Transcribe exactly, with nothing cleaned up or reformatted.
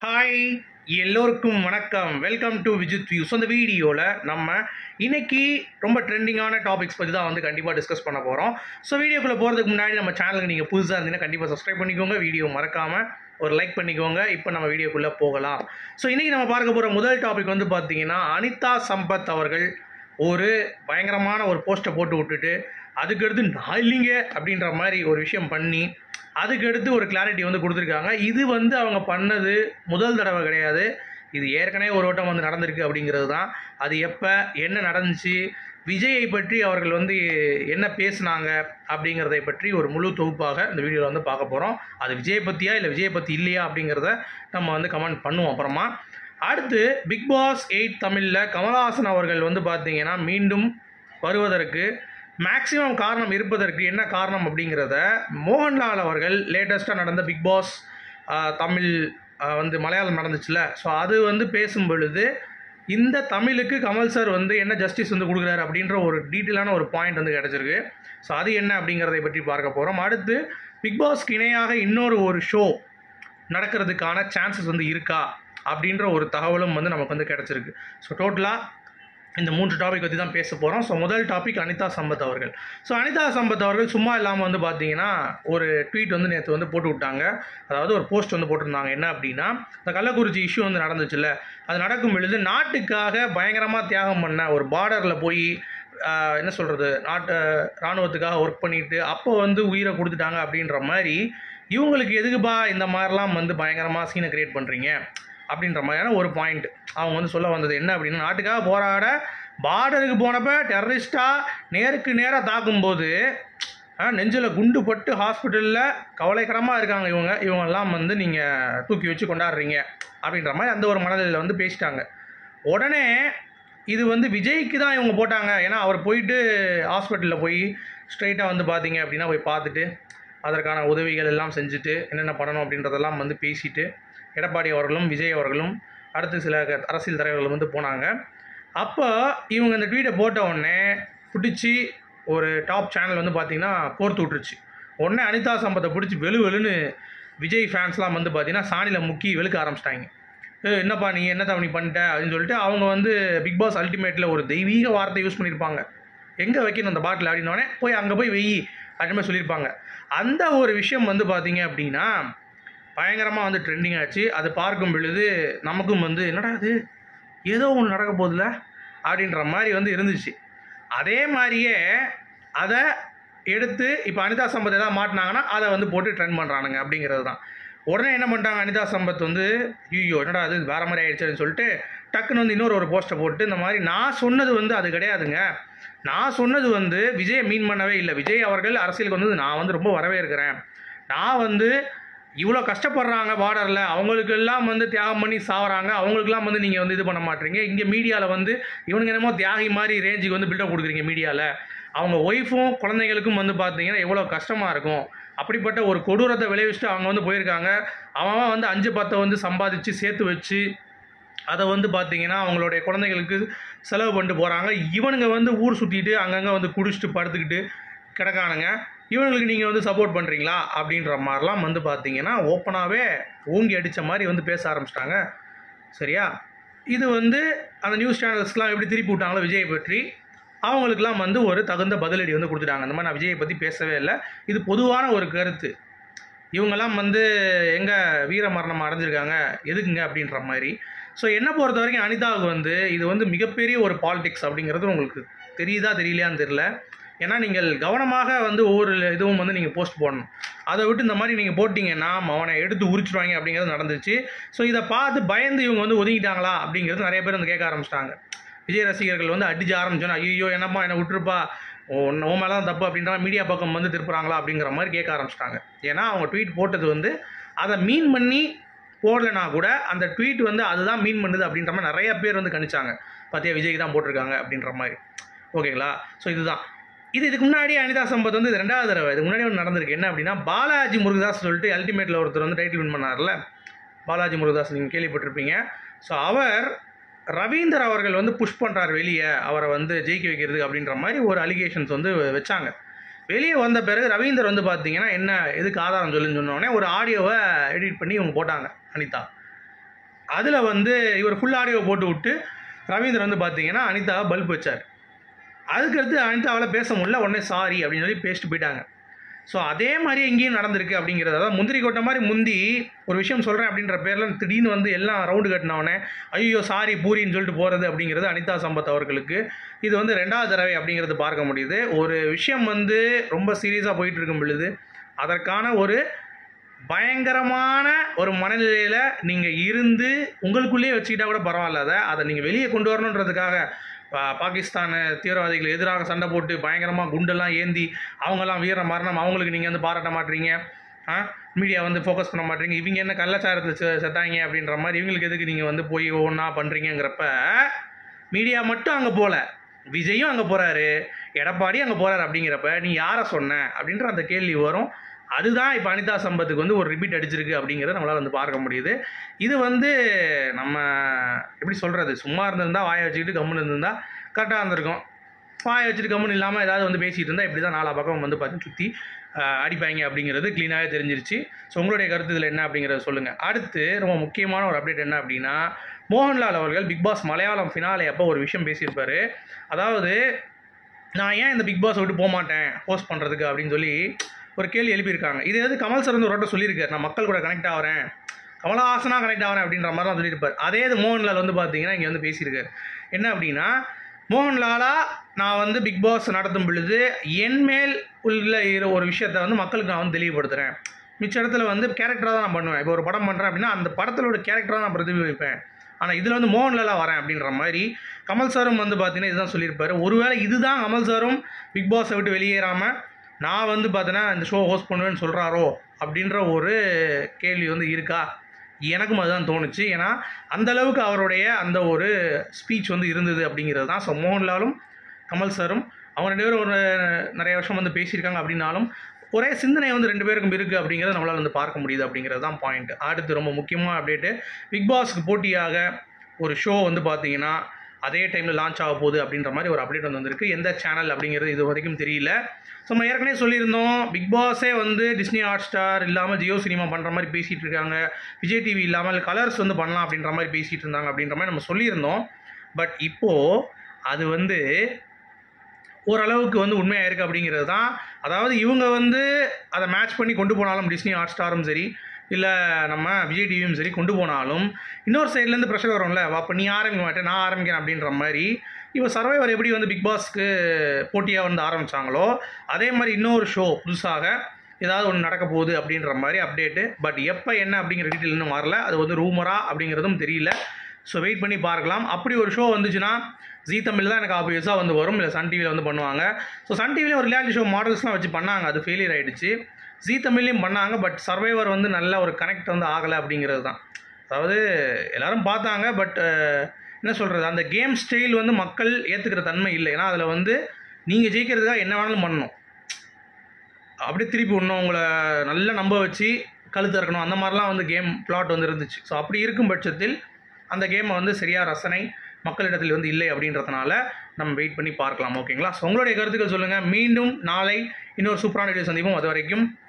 Hi எல்லோருக்கும் வணக்கம். Welcome to Vijith views. அந்த வீடியோவில் நம்ம இன்னைக்கு ரொம்ப ட்ரெண்டிங்கான டாபிக்ஸ் பற்றி தான் வந்து கண்டிப்பாக டிஸ்கஸ் பண்ண போகிறோம். ஸோ வீடியோக்குள்ளே போகிறதுக்கு முன்னாடி நம்ம சேனலுக்கு நீங்கள் புதுசாக இருந்தீங்கன்னா கண்டிப்பாக சப்ஸ்கிரைப் பண்ணிக்கோங்க, வீடியோ மறக்காமல் ஒரு லைக் பண்ணிக்கோங்க. இப்போ நம்ம வீடியோக்குள்ளே போகலாம். ஸோ இன்றைக்கி நம்ம பார்க்க போகிற முதல் டாபிக் வந்து பார்த்தீங்கன்னா, அனிதா சம்பத் அவர்கள் ஒரு பயங்கரமான ஒரு போஸ்ட்டை போட்டு விட்டுட்டு அதுக்கடுத்து நான் இல்லைங்க அப்படின்ற மாதிரி ஒரு விஷயம் பண்ணி அதுக்கடுத்து ஒரு கிளாரிட்டி வந்து கொடுத்துருக்காங்க. இது வந்து அவங்க பண்ணது முதல் தடவை கிடையாது, இது ஏற்கனவே ஒரு வட்டம் வந்து நடந்திருக்கு அப்படிங்கிறது தான். அது எப்போ என்ன நடந்துச்சு, விஜயை பற்றி அவர்கள் வந்து என்ன பேசுனாங்க அப்படிங்கிறதை பற்றி ஒரு முழு தொகுப்பாக இந்த வீடியோவில் வந்து பார்க்க போகிறோம். அது விஜயை பற்றியா இல்லை விஜயை பற்றி இல்லையா அப்படிங்கிறத நம்ம வந்து கமெண்ட் பண்ணுவோம் அப்புறமா. அடுத்து பிக் பாஸ் எயிட் தமிழில் கமல்ஹாசன் அவர்கள் வந்து பார்த்தீங்கன்னா மீண்டும் வருவதற்கு மேக்ஸிமம் காரணம் இருப்பதற்கு என்ன காரணம் அப்படிங்கிறத மோகன்லால் அவர்கள் லேட்டஸ்ட்டாக நடந்த பிக் பாஸ் தமிழ் வந்து மலையாளம் நடந்துச்சுல, ஸோ அது வந்து பேசும் பொழுது இந்த தமிழுக்கு கமல் சார் வந்து என்ன ஜஸ்டிஸ் வந்து கொடுக்குறாரு அப்படின்ற ஒரு டீட்டெயிலான ஒரு பாயிண்ட் வந்து கிடச்சிருக்கு. ஸோ அது என்ன அப்படிங்கிறதை பற்றி பார்க்க போகிறோம். அடுத்து பிக் பாஸ்க்கு இணையாக இன்னொரு ஒரு ஷோ நடக்கிறதுக்கான சான்சஸ் வந்து இருக்கா அப்படின்ற ஒரு தகவலும் வந்து நமக்கு வந்து கிடச்சிருக்கு. ஸோ டோட்டலாக இந்த மூன்று டாபிக் பற்றி தான் பேச போகிறோம். ஸோ முதல் டாபிக் அனிதா சம்பத் அவர்கள். ஸோ அனிதா சம்பத் அவர்கள் சும்மா இல்லாமல் வந்து பார்த்தீங்கன்னா ஒரு ட்வீட் வந்து நேற்று வந்து போட்டு விட்டாங்க. அதாவது ஒரு போஸ்ட் வந்து போட்டிருந்தாங்க. என்ன அப்படின்னா, இந்த கள்ளக்குறிச்சி இஷ்யூ வந்து நடந்துச்சுல்ல, அது நடக்கும் பொழுது நாட்டுக்காக பயங்கரமாக தியாகம் பண்ண ஒரு பார்டரில் போய் என்ன சொல்கிறது, நாட்டு இராணுவத்துக்காக ஒர்க் பண்ணிட்டு அப்போ வந்து உயிரை கொடுத்துட்டாங்க அப்படின்ற மாதிரி, இவங்களுக்கு எதுக்குப்பா இந்த மாதிரிலாம் வந்து பயங்கரமாக சீனை கிரியேட் பண்ணுறீங்க அப்படின்ற மாதிரியான ஒரு பாயிண்ட் அவங்க வந்து சொல்ல வந்தது. என்ன அப்படின்னா, நாட்டுக்காக போராட பார்டருக்கு போனப்போ டெரரிஸ்டாக நேருக்கு நேராக தாக்கும்போது நெஞ்சில் குண்டு பட்டு ஹாஸ்பிட்டலில் கவலைக்கிடமாக இருக்காங்க இவங்க இவங்கெல்லாம் வந்து நீங்கள் தூக்கி வச்சு கொண்டாடுறீங்க அப்படின்ற மாதிரி அந்த ஒரு மனதில் வந்து பேசிட்டாங்க. உடனே இது வந்து விஜய்க்கு தான் இவங்க போட்டாங்க. ஏன்னா அவர் போயிட்டு ஹாஸ்பிட்டலில் போய் ஸ்ட்ரைட்டாக வந்து பார்த்தீங்க அப்படின்னா போய் பார்த்துட்டு அதற்கான உதவிகள் எல்லாம் செஞ்சுட்டு என்னென்ன பண்ணணும் அப்படின்றதெல்லாம் வந்து பேசிட்டு எடப்பாடி அவர்களும் விஜய் அவர்களும் அடுத்து சில அரசியல் தலைவர்கள் வந்து போனாங்க. அப்போ இவங்க இந்த ட்வீட்டை போட்ட உடனே பிடிச்சி ஒரு டாப் சேனல் வந்து பார்த்திங்கன்னா கோர்த்து விட்டுருச்சு. உடனே அனிதா சம்பத்தை பிடிச்சி வெளு வெளுன்னு விஜய் ஃபேன்ஸ்லாம் வந்து பார்த்திங்கன்னா சாணியில் முக்கி வெளுக்க ஆரம்பிச்சிட்டாங்க. என்னப்பா நீ என்ன தவணி பண்ணிட்ட அப்படின்னு சொல்லிட்டு அவங்க வந்து பிக் பாஸ் அல்டிமேட்டில் ஒரு தெய்வீக வார்த்தை யூஸ் பண்ணியிருப்பாங்க. எங்கே வைக்கணும் அந்த பாட்டில் அப்படின்னோடனே போய் அங்கே போய் வெயி அப்படின்னு மாதிரி சொல்லியிருப்பாங்க. அந்த ஒரு விஷயம் வந்து பார்த்திங்க அப்படின்னா பயங்கரமாக வந்து ட்ரெண்டிங் ஆச்சு. அது பார்க்கும் பொழுது நமக்கும் வந்து என்னடா அது ஏதோ ஒன்று நடக்க போதில்ல அப்படின்ற மாதிரி வந்து இருந்துச்சு. அதே மாதிரியே அதை எடுத்து இப்போ அனிதா சம்பத் எதாவது மாட்டினாங்கன்னா அதை வந்து போட்டு ட்ரெண்ட் பண்ணுறானுங்க அப்படிங்கிறது தான். உடனே என்ன பண்ணிட்டாங்க, அனிதா சம்பத் வந்து ஐயோ என்னடா அது வேறு மாதிரி ஆயிடுச்சுன்னு சொல்லிட்டு டக்குன்னு வந்து இன்னொரு ஒரு போஸ்ட்டை போட்டு இந்த மாதிரி நான் சொன்னது வந்து அது கிடையாதுங்க, நான் சொன்னது வந்து விஜயை மீன் பண்ணவே இல்லை, விஜய் அவர்கள் அரசியலுக்கு வந்து நான் வந்து ரொம்ப வரவேற்கிறேன், நான் வந்து இவ்வளோ கஷ்டப்படுறாங்க பார்டரில், அவங்களுக்கெல்லாம் வந்து தியாகம் பண்ணி சாவறாங்க, அவங்களுக்கெல்லாம் வந்து நீங்கள் வந்து இது பண்ண மாட்டீங்க, இங்கே மீடியாவில் வந்து இவனுங்க என்னமோ தியாகி மாதிரி ரேஞ்சுக்கு வந்து பில்டப் கொடுக்குறீங்க மீடியாவில், அவங்க ஒய்ஃபும் குழந்தைங்களுக்கும் வந்து பார்த்தீங்கன்னா எவ்வளோ கஷ்டமாக இருக்கும், அப்படிப்பட்ட ஒரு கொடூரத்தை விளைவிச்சுட்டு அவங்க வந்து போயிருக்காங்க, அவன் வந்து அஞ்சு பத்தை வந்து சம்பாதிச்சு சேர்த்து வச்சு அதை வந்து பார்த்தீங்கன்னா அவங்களுடைய குழந்தைங்களுக்கு செலவு பண்ணிட்டு போகிறாங்க, இவனுங்க வந்து ஊர் சுற்றிட்டு அங்கங்கே வந்து குடிச்சிட்டு படுத்துக்கிட்டு கிடக்கானுங்க, இவங்களுக்கு நீங்கள் வந்து சப்போர்ட் பண்ணுறீங்களா அப்படின்ற மாதிரிலாம் வந்து பார்த்தீங்கன்னா ஓப்பனாகவே ஓங்கி அடித்த மாதிரி வந்து பேச ஆரம்பிச்சிட்டாங்க. சரியா, இது வந்து அந்த நியூஸ் சேனல்ஸ்லாம் எப்படி திருப்பி விட்டாங்களோ விஜயை பற்றி அவங்களுக்கெல்லாம் வந்து ஒரு தகுந்த பதிலடி வந்து கொடுத்துட்டாங்க. அந்த மாதிரி நான் விஜயை பற்றி பேசவே இல்லை, இது பொதுவான ஒரு கருத்து, இவங்கெல்லாம் வந்து எங்கே வீர மரணம் அடைஞ்சிருக்காங்க எதுக்குங்க அப்படின்ற மாதிரி. ஸோ என்னை பொறுத்த வரைக்கும் அனிதாவுக்கு வந்து இது வந்து மிகப்பெரிய ஒரு பாலிடிக்ஸ் அப்படிங்கிறது உங்களுக்கு தெரியுதா தெரியலையான்னு தெரில. ஏன்னா நீங்கள் கவனமாக வந்து ஒவ்வொரு இதுவும் வந்து நீங்கள் போஸ்ட் போடணும், அதை விட்டு இந்த மாதிரி நீங்கள் போட்டிங்கன்னா அவனை எடுத்து உரிச்சிடுவாங்க அப்படிங்கிறது நடந்துச்சு. ஸோ இதை பார்த்து பயந்து இவங்க வந்து ஒதுங்கிட்டாங்களா அப்படிங்கிறது நிறைய பேர் வந்து கேட்க ஆரம்பிச்சிட்டாங்க. விஜய் ரசிகர்கள் வந்து அடிச்சு ஆரம்பிச்சோன்னா ஐயோ என்னப்பா என்னை விட்டுருப்பா ஒன்று ஓ மேலே தான் தப்பு அப்படின்ற மீடியா பக்கம் வந்து திருப்புறாங்களா அப்படிங்கிற மாதிரி கேட்க ஆரம்பிச்சிட்டாங்க. ஏன்னா அவங்க ட்வீட் போட்டது வந்து அதை மீன் பண்ணி போடலைனா கூட அந்த ட்வீட் வந்து அதுதான் மீன் பண்ணுது அப்படின்ற மாதிரி நிறைய பேர் வந்து கணிச்சாங்க. பார்த்தியா விஜய்க்கு தான் போட்டிருக்காங்க அப்படின்ற மாதிரி. ஓகேங்களா, ஸோ இதுதான் இது. இதுக்கு முன்னாடி அனிதா சம்பத் வந்து இது ரெண்டாவது தடவை இதுக்கு முன்னாடி ஒன்று நடந்திருக்கு. என்ன அப்படின்னா, பாலாஜி முருகதாஸ் சொல்லிட்டு அல்டிமேட்டில் ஒருத்தர் வந்து டைட்டில் வின் பண்ணார்ல, பாலாஜி முருகதாஸ் நீங்கள் கேள்விப்பட்டிருப்பீங்க. ஸோ அவர் ரவீந்தர் அவர்கள் வந்து புஷ் பண்ணுறார் வெளியே அவரை வந்து ஜெயிக்க வைக்கிறது அப்படின்ற மாதிரி ஒரு அலிகேஷன்ஸ் வந்து வச்சாங்க. வெளியே வந்த பிறகு ரவீந்தர் வந்து பார்த்தீங்கன்னா என்ன எதுக்கு ஆதாரம் சொல்லுன்னு சொன்னோடனே ஒரு ஆடியோவை எடிட் பண்ணி இவங்க போட்டாங்க அனிதா. அதில் வந்து இவர் ஃபுல் ஆடியோ போட்டு விட்டு ரவீந்திரன் வந்து பார்த்தீங்கன்னா அனிதா பல்ப் வச்சார். அதுக்கடுத்து அனிதாவால் பேச முடியல, உடனே சாரி அப்படின்னு சொல்லி பேசிட்டு போயிட்டாங்க. ஸோ அதே மாதிரி எங்கேயும் நடந்திருக்கு அப்படிங்கிறது. அதாவது முந்திரி கொட்ட மாதிரி முந்தி ஒரு விஷயம் சொல்கிறேன் அப்படின்ற பேரில் திடீர்னு வந்து எல்லாம் ரவுண்டு கட்டினவனே ஐயோ சாரி பூரின்னு சொல்லிட்டு போகிறது அப்படிங்கிறது அனிதா சம்பத் அவர்களுக்கு இது வந்து ரெண்டாவது தடவை அப்படிங்கிறது பார்க்க முடியுது. ஒரு விஷயம் வந்து ரொம்ப சீரியஸாக போயிட்டு இருக்கும் பொழுது அதற்கான ஒரு பயங்கரமான ஒரு மனநிலையில் நீங்கள் இருந்து உங்களுக்குள்ளேயே வச்சுக்கிட்டா கூட பரவாயில்ல, அதை அதை நீங்கள் வெளியே கொண்டு வரணுன்றதுக்காக பாகிஸ்தான் தீவிரவாதிகள் எதிராக சண்டை போட்டு பயங்கரமாக குண்டெல்லாம் ஏந்தி அவங்கெல்லாம் வீர மரணம் அவங்களுக்கு நீங்கள் வந்து பாராட்ட மாட்டீங்க, மீடியா வந்து ஃபோக்கஸ் பண்ண மாட்டீங்க, இவங்க என்ன கள்ளச்சாரத்தில் செ செத்தாங்க அப்படின்ற மாதிரி இவங்களுக்கு எதுக்கு நீங்கள் வந்து போய் ஒவ்வொன்றா பண்ணுறீங்கிறப்ப மீடியா மட்டும் அங்கே போகல, விஜயும் அங்கே போகிறாரு, எடப்பாடி அங்கே போகிறாரு. அப்படிங்கிறப்ப நீ யாரை சொன்ன அப்படின்ற அந்த கேள்வி வரும். அதுதான் இப்போ அனிதா சம்பத்துக்கு வந்து ஒரு ரிப்பீட் அடிச்சிருக்கு அப்படிங்கிறத நம்மளால் வந்து பார்க்க முடியுது. இது வந்து நம்ம எப்படி சொல்கிறது, சும்மா இருந்திருந்தா வாயை வச்சுக்கிட்டு கம்முன்னு இருந்திருந்தால் கரெக்டாக இருந்திருக்கும். வாயை வச்சுட்டு கம்முன்னு இல்லாமல் ஏதாவது வந்து பேசிகிட்டு இருந்தால் இப்படி தான் நாலா பக்கம் வந்து பார்த்து சுற்றி அடிப்பாங்க அப்படிங்கிறது க்ளீனாகவே தெரிஞ்சிருச்சு. ஸோ உங்களுடைய கருத்து இதில் என்ன அப்படிங்கிறத சொல்லுங்கள். அடுத்து ரொம்ப முக்கியமான ஒரு அப்டேட் என்ன அப்படின்னா, மோகன்லால் அவர்கள் பிக் பாஸ் மலையாளம் ஃபினாலே அப்போ ஒரு விஷயம் பேசியிருப்பார். அதாவது நான் ஏன் இந்த பிக் பாஸ் விட்டு போக மாட்டேன் ஹோஸ்ட் பண்ணுறதுக்கு அப்படின்னு சொல்லி ஒரு கேள்வி எழுப்பியிருக்காங்க. இது எது கமல் சார் வந்து ஒரு வாட்டி சொல்லியிருக்காரு, நான் மக்கள் கூட கனெக்ட் ஆகிறேன், கமலஹாசனாக கனெக்ட் ஆகிறேன் அப்படின்ற மாதிரி தான் சொல்லியிருப்பார். அதே இது மோகன்லால் வந்து பார்த்தீங்கன்னா இங்கே வந்து பேசியிருக்காரு. என்ன அப்படின்னா, மோகன்லாலா நான் வந்து பிக் பாஸ் நடத்தும் பொழுது என்மேல் உள்ள ஒரு விஷயத்தை வந்து மக்களுக்கு நான் வந்து தெளிவுபடுத்துகிறேன். மிச்ச இடத்துல வந்து கேரக்டராக தான் நான் பண்ணுவேன். இப்போ ஒரு படம் பண்ணுறேன் அப்படின்னா அந்த படத்தோட கேரக்டராக நான் பிரதிபலிப்பேன். ஆனால் இதில் வந்து மோகன்லாலாக வரேன் அப்படின்ற மாதிரி கமல் சாரும் வந்து பார்த்தீங்கன்னா இதுதான் சொல்லியிருப்பார். ஒருவேளை இதுதான் கமல் சாரும் பிக் பாஸை விட்டு வெளியேறாமல் நான் வந்து பார்த்தீங்கன்னா இந்த ஷோ ஹோஸ்ட் பண்ணுவேன்னு சொல்கிறாரோ அப்படின்ற ஒரு கேள்வி வந்து இருக்கா? எனக்கும் அதுதான் தோணுச்சு. ஏன்னா அந்தளவுக்கு அவருடைய அந்த ஒரு ஸ்பீச் வந்து இருந்தது அப்படிங்கிறது தான். ஸோ மோகன்லாலும் கமல் சாரும் அவங்க ரெண்டு பேரும் ஒரு நிறைய வருஷம் வந்து பேசியிருக்காங்க அப்படின்னாலும் ஒரே சிந்தனை வந்து ரெண்டு பேருக்கும் இருக்குது அப்படிங்கிறத நம்மளால் வந்து பார்க்க முடியுது அப்படிங்கிறது தான் பாயிண்ட். அடுத்து ரொம்ப முக்கியமான அப்டேட்டு, பிக் பாஸ்க்கு போட்டியாக ஒரு ஷோ வந்து பார்த்தீங்கன்னா அதே டைமில் லான்ச் ஆக போகுது அப்படின்ற மாதிரி ஒரு அப்டேட் வந்து வந்திருக்கு. எந்த சேனல் அப்படிங்கிறது இது வரைக்கும் தெரியல. ஸோ நம்ம ஏற்கனவே சொல்லியிருந்தோம், பிக் பாஸே வந்து டிஸ்னி ஹாட் ஸ்டார் இல்லாமல் ஜியோ சினிமா பண்ணுற மாதிரி பேசிகிட்டு இருக்காங்க, விஜய் டிவி இல்லாமல் கலர்ஸ் வந்து பண்ணலாம் அப்படின்ற மாதிரி பேசிகிட்டு இருந்தாங்க அப்படின்ற மாதிரி நம்ம சொல்லியிருந்தோம். பட் இப்போது அது வந்து ஓரளவுக்கு வந்து உண்மையாக இருக்குது அப்படிங்கிறது தான். அதாவது இவங்க வந்து அதை மேட்ச் பண்ணி கொண்டு போனாலும் டிஸ்னி ஹாட் ஸ்டாரும் சரி இல்லை நம்ம விஜய் டிவியும் சரி கொண்டு போனாலும் இன்னொரு சைட்லேருந்து ப்ரெஷர் வரும்ல, அப்போ நீ ஆரம்பிக்க மாட்டேன் நான் ஆரம்பிக்கிறேன் அப்படின்ற மாதிரி. இப்போ சர்வைவர் எப்படி வந்து பிக் பாஸ்க்கு போட்டியாக வந்து ஆரம்பித்தாங்களோ அதே மாதிரி இன்னொரு ஷோ புதுசாக ஏதாவது ஒன்று நடக்க போகுது அப்படின்ற மாதிரி அப்டேட்டு. பட் எப்போ என்ன அப்படிங்கிற டீட்டெயில் இன்னும் வரல, அது வந்து ரூமரா அப்படிங்கிறதும் தெரியல. ஸோ வெயிட் பண்ணி பார்க்கலாம். அப்படி ஒரு ஷோ வந்துச்சுன்னா ஜீ தமிழ் தான் எனக்கு ஆப்வியஸாக வந்து வரும், இல்லை சன் டிவியில் வந்து பண்ணுவாங்க. ஸோ சன் டிவிலேயும் ஒரு ரியாலிட்டி ஷோ மாடல்ஸ்லாம் வச்சு பண்ணாங்க, அது ஃபெயிலியர் ஆகிடுச்சு. ஜீ தமிழ்லையும் பண்ணாங்க, பட் சர்வைவர் வந்து நல்ல ஒரு கனெக்ட் வந்து ஆகலை அப்படிங்கிறது தான். அதாவது எல்லோரும் பார்த்தாங்க, பட் என்ன சொல்கிறது, அந்த கேம் ஸ்டைல் வந்து மக்கள் ஏற்றுக்கிற தன்மை இல்லை. ஏன்னா அதில் வந்து நீங்கள் ஜெயிக்கிறதுக்காக என்ன வேணாலும் பண்ணணும், அப்படியே திருப்பி ஒன்றும் உங்களை நல்லா நம்ப வச்சு கழுத்து இறக்கணும், அந்த மாதிரிலாம் வந்து கேம் பிளாட் வந்து இருந்துச்சு. ஸோ அப்படி இருக்கும் பட்சத்தில் அந்த கேமை வந்து சரியாக ரசனை மக்களிடத்தில் வந்து இல்லை அப்படின்றதுனால நம்ம வெயிட் பண்ணி பார்க்கலாம். ஓகேங்களா? ஸோ உங்களுடைய கருத்துக்கள் சொல்லுங்கள். மீண்டும் நாளை இன்னொரு சூப்பரான வீடியோ சந்திப்போம். அது வரைக்கும்